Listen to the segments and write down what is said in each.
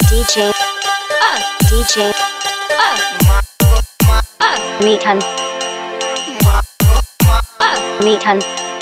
DJ DJ Meetan Meetan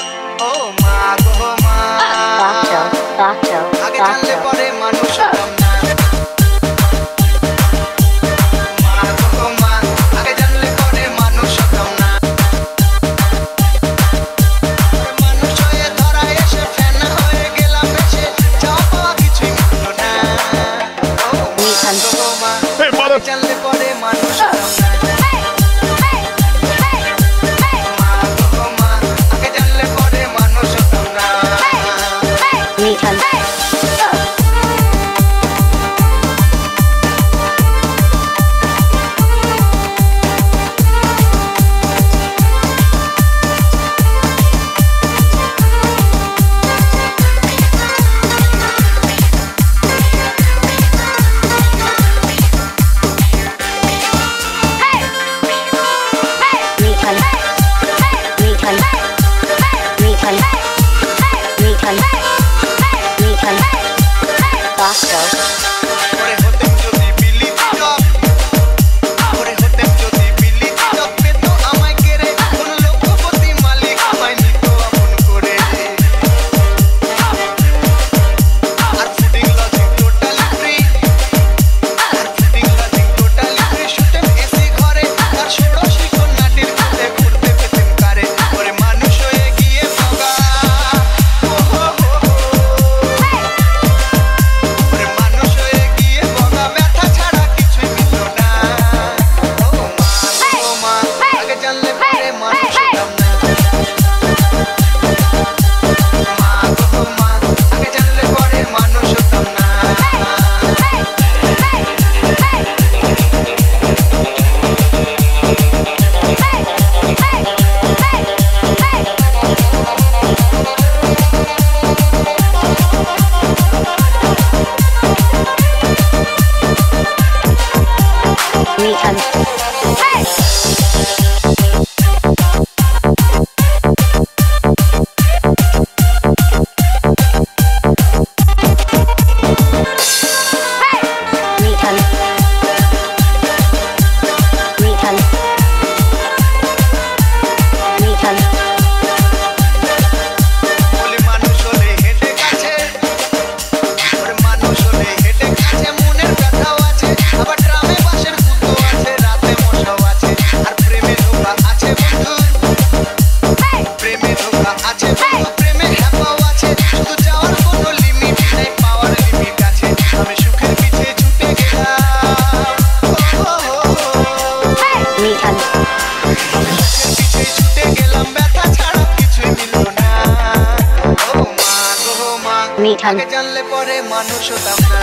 Meetan জানলে পরে মানুষ হতাম না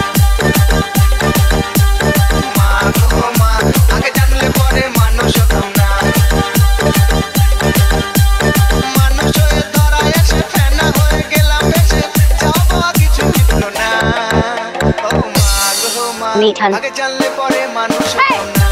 মা গো মা আগে জানলে পরে মানুষ হতাম না মানুষ হয়ে ধরা এসে ফেনা হয়ে গেলাম এসে যাওয়া কিছু মিটলো না ও মা গো মা আগে জানলে পরে মানুষ হতাম না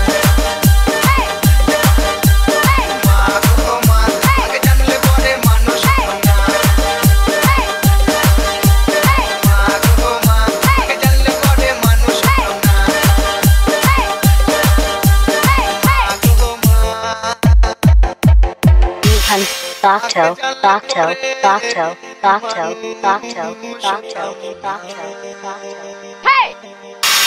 Docto, docto, docto, docto, docto, docto, docto, docto. Hey!